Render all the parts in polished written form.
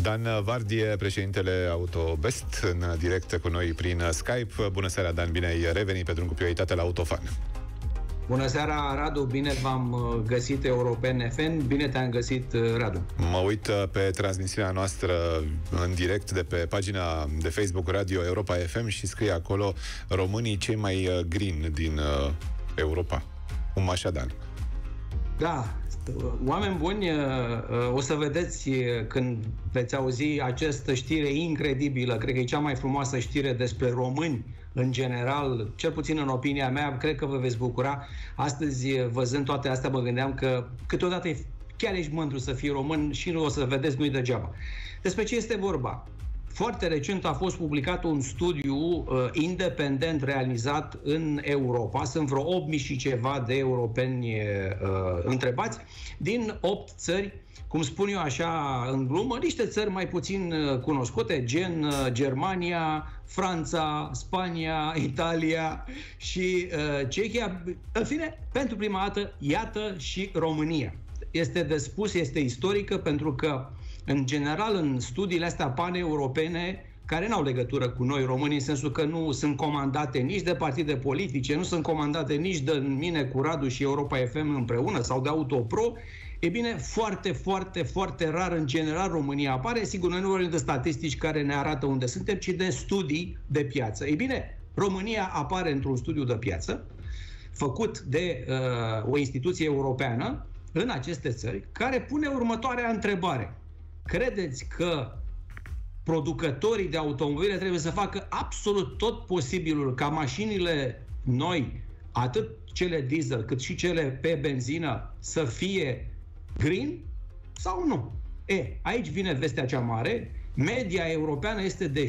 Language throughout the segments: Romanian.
Dan Vardie, președintele Autobest, în direct cu noi prin Skype. Bună seara, Dan, bine ai revenit pe drum cu prioritate la Autofan. Bună seara, Radu, bine v-am găsit European FM, bine te-am găsit, Radu. Mă uit pe transmisiunea noastră în direct de pe pagina de Facebook Radio Europa FM și scrie acolo: românii cei mai green din Europa. Cum așa, Dan? Da, oameni buni, o să vedeți când veți auzi această știre incredibilă, cred că e cea mai frumoasă știre despre români în general, cel puțin în opinia mea, cred că vă veți bucura. Astăzi, văzând toate astea, mă gândeam că câteodată chiar ești mândru să fii român și nu o să vedeți, nu-i degeaba. Despre ce este vorba? Foarte recent a fost publicat un studiu independent realizat în Europa. Sunt vreo 8.000 și ceva de europeni întrebați din 8 țări, cum spun eu așa în glumă, niște țări mai puțin cunoscute, gen Germania, Franța, Spania, Italia și Cehia. În fine, pentru prima dată, iată și România. Este de spus, este istorică, pentru că în general, în studiile astea paneuropene, care n-au legătură cu noi românii, în sensul că nu sunt comandate nici de partide politice, nu sunt comandate nici de mine cu Radu și Europa FM împreună sau de Autopro, e bine, foarte, foarte, foarte rar în general România apare. Sigur, noi nu vorbim de statistici care ne arată unde suntem, ci de studii de piață. Ei bine, România apare într-un studiu de piață făcut de o instituție europeană în aceste țări, care pune următoarea întrebare: credeți că producătorii de automobile trebuie să facă absolut tot posibilul ca mașinile noi, atât cele diesel cât și cele pe benzină, să fie green sau nu? Aici vine vestea cea mare. Media europeană este de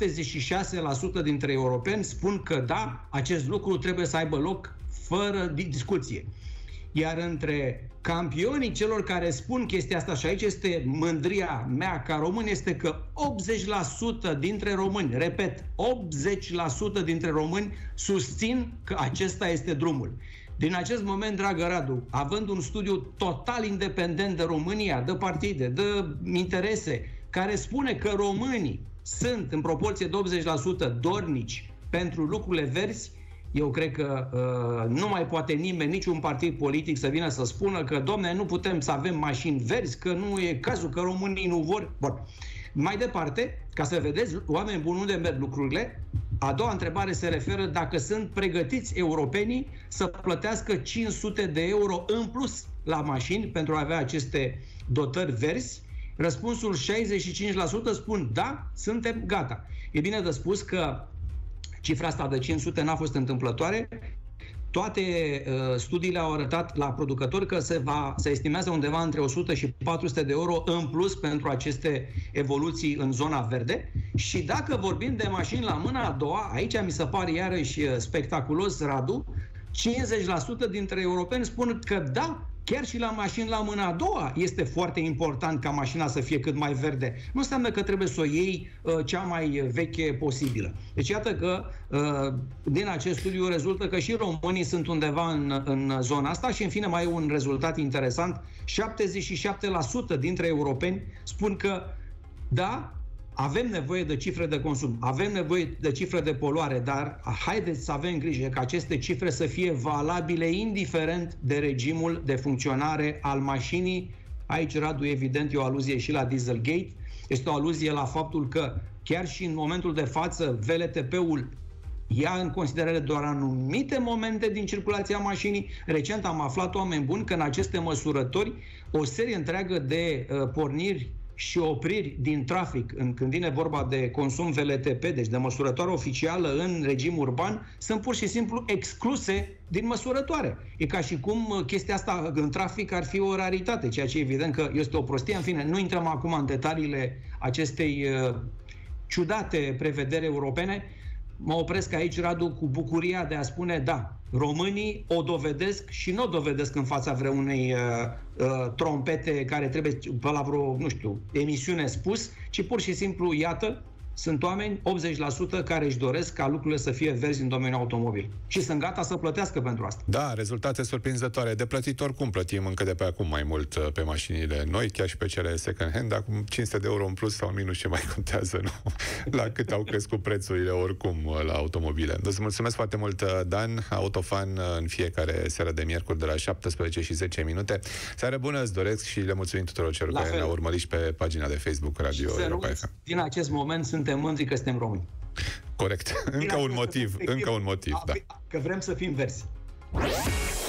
76% dintre europeni spun că da, acest lucru trebuie să aibă loc fără discuție. Iar între campionii celor care spun chestia asta, și aici este mândria mea ca român, este că 80% dintre români, repet, 80% dintre români susțin că acesta este drumul. Din acest moment, dragă Radu, având un studiu total independent de România, de partide, de interese, care spune că românii sunt în proporție de 80% dornici pentru lucrurile verzi, eu cred că nu mai poate nimeni, niciun partid politic să vină să spună că, domne, nu putem să avem mașini verzi, că nu e cazul, că românii nu vor. Bun. Mai departe, ca să vedeți, oameni buni, unde merg lucrurile, a doua întrebare se referă dacă sunt pregătiți europenii să plătească 500 de euro în plus la mașini pentru a avea aceste dotări verzi. Răspunsul 65% spun da, suntem gata. E bine de spus că cifra asta de 500 n-a fost întâmplătoare. Toate studiile au arătat la producători că se estimează undeva între 100 și 400 de euro în plus pentru aceste evoluții în zona verde. Și dacă vorbim de mașini la mâna a doua, aici mi se pare iarăși spectaculos, Radu, 50% dintre europeni spun că da, chiar și la mașini la mâna a doua este foarte important ca mașina să fie cât mai verde. Nu înseamnă că trebuie să o iei cea mai veche posibilă. Deci iată că din acest studiu rezultă că și românii sunt undeva în zona asta și în fine mai e un rezultat interesant. 77% dintre europeni spun că da, avem nevoie de cifre de consum, avem nevoie de cifre de poluare, dar haideți să avem grijă ca aceste cifre să fie valabile indiferent de regimul de funcționare al mașinii. Aici, Radu, evident, e o aluzie și la Dieselgate. Este o aluzie la faptul că chiar și în momentul de față VLTP-ul ia în considerare doar anumite momente din circulația mașinii. Recent am aflat, oameni buni, că în aceste măsurători o serie întreagă de porniri și opriri din trafic, când vine vorba de consum VLTP, deci de măsurătoare oficială în regim urban, sunt pur și simplu excluse din măsurătoare. E ca și cum chestia asta în trafic ar fi o raritate, ceea ce evident că este o prostie. În fine, nu intrăm acum în detaliile acestei ciudate prevederi europene. Mă opresc aici, Radu, cu bucuria de a spune da, românii o dovedesc și nu o dovedesc în fața vreunei trompete care trebuie pe la vreo, nu știu, emisiune spus, ci pur și simplu, iată, sunt oameni, 80%, care își doresc ca lucrurile să fie verzi în domeniul automobil. Și sunt gata să plătească pentru asta. Da, rezultate surprinzătoare. De plătit oricum plătim încă de pe acum mai mult pe mașinile noi, chiar și pe cele second-hand. Acum 500 de euro în plus sau în minus, ce mai contează, nu? La cât au crescut prețurile oricum la automobile. Îți mulțumesc foarte mult, Dan, Autofan, în fiecare seară de miercuri de la 17 și 10 minute. Seară bună, îți doresc și le mulțumim tuturor celor care ne-au urmărit și pe pagina de Facebook Radio Europa FM. Din acest moment suntem mândri că suntem români. Corect. Încă un motiv, da. Că vrem să fim verzi.